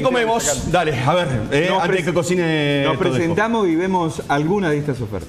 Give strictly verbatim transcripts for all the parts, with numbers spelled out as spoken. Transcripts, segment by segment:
¿Qué comemos? Dale, a ver, eh, antes de que cocine. Nos presentamos y vemos algunas de estas ofertas.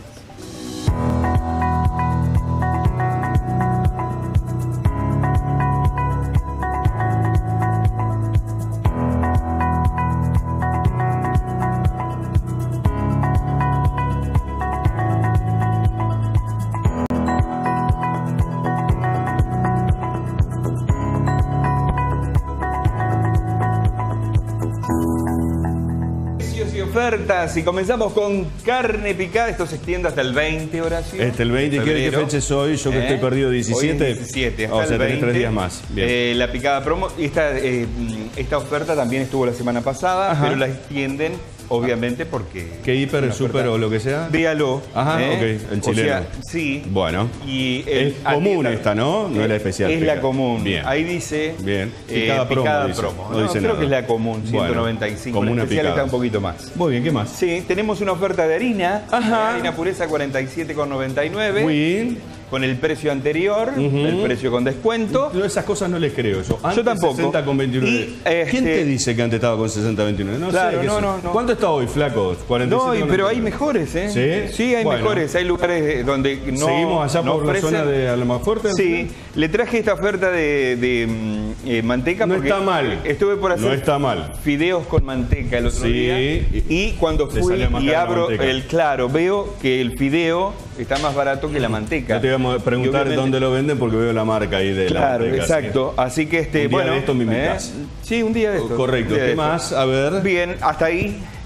Ofertas y comenzamos con carne picada. Esto se extiende hasta el veinte, Horacio. Este el veinte, ¿qué fecha es hoy? Yo que ¿Eh? estoy perdido diecisiete. Hoy es diecisiete, hasta o sea, el veinte. tres días más. Bien. Eh, la picada promo. Esta, eh, esta oferta también estuvo la semana pasada, Ajá. pero la extienden, obviamente, porque... ¿Qué hiper, super o lo que sea? Véalo. Ajá, ¿eh? ok, el chileno. O sea, sí. Bueno. Y el, es común esta, ¿no? No es la especial. Es picada. la común. Bien. Ahí dice... Bien. Eh, Picada promo. picada Dice. promo. No, No, dice creo nada. que es la común, ciento noventa y cinco. Bueno, la especial picada. está un poquito más. Muy bien, ¿qué más? Sí, tenemos una oferta de harina. Ajá. Eh, harina pureza cuarenta y siete con noventa y nueve. Muy bien. Con el precio anterior, Uh-huh. el precio con descuento. Yo esas cosas no les creo yo. Antes Yo tampoco. sesenta con veintinueve. Y, este... ¿Quién te dice que antes estaba con sesenta veintinueve? No claro, sé. no, sé. no, no. ¿Cuánto está hoy, flaco? cuarenta y siete No, con pero noventa y nueve. hay mejores, ¿eh? ¿Sí? Sí, hay bueno. mejores. Hay lugares donde no. Seguimos allá no por ofrecen. la zona de Almafuerte. Sí, le traje esta oferta de, de eh, manteca. No porque está mal. Estuve por hacer No está mal. fideos con manteca el otro Sí. día. Y cuando Le fui salió más y cara la abro manteca. el claro, veo que el fideo está más barato que la manteca. Yo te iba a preguntar Y obviamente- dónde lo venden porque veo la marca ahí de Claro, la manteca. exacto. Así, Así que este, un día bueno. de esto me ¿eh? invitás. Sí, un día de esto. Correcto. Un día ¿Qué de más? esto. A ver. Bien, hasta ahí.